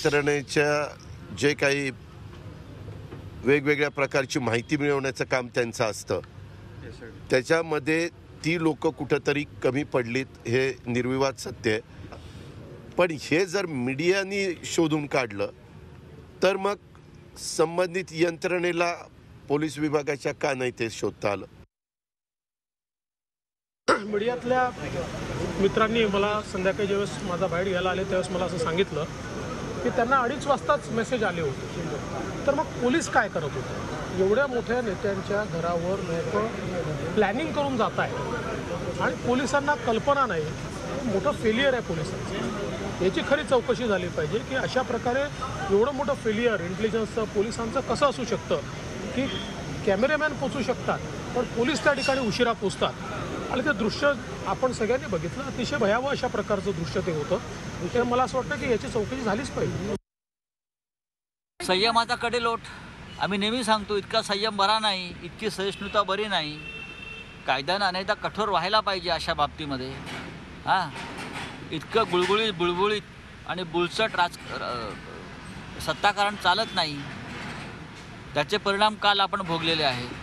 यंत्रणेच्या जे काही वेगवेगळ्या प्रकारची माहिती मिळवण्याचं काम त्यांचं असतं त्याच्यामध्ये ती लोक कुठंतरी कमी पडलीत हे निर्विवाद सत्य आहे. पण हे जर मीडियानी शोधून काढलं तर मग संबंधित यंत्रणेला पोलीस विभागाच्या का नाही ते शोधता आलं. मीडियातल्या मित्रांनी मला संध्याकाळी ज्यावेळेस माझा बाहेर घ्यायला आले त्यावेळेस मला असं सांगितलं की त्यांना 2:30 वाजताच मेसेज आले होते. तर मग पोलीस काय करत होते? एवढ्या मोठ्या नेत्यांच्या घरावर लोक प्लॅनिंग करून जात आहेत आणि पोलिसांना कल्पना नाही. मोठं फेलियर आहे पोलिसांचं. याची खरी चौकशी झाली पाहिजे की अशा प्रकारे एवढं मोठं फेलियर इंटेलिजन्सचं पोलिसांचं कसं असू शकतं की कॅमेरामॅन पोचू शकतात पण पोलीस त्या ठिकाणी उशिरा पोचतात. आणि ते दृश्य आपण सगळ्यांनी बघितलं. अतिशय भयावह अशा प्रकारचं दृश्य ते होतं. तर मला असं वाटतं की याची चौकशी झालीच पाहिजे. संयमाचा कडेलोट आम्ही नेहमी सांगतो, इतका संयम बरा नाही, इतकी सहिष्णुता बरी नाही. कायद्यानं अनेकदा कठोर व्हायला पाहिजे अशा बाबतीमध्ये. इतकं गुळगुळीत बुळबुळीत आणि बुलचट सत्ताकारण चालत नाही. त्याचे परिणाम काल आपण भोगलेले आहे.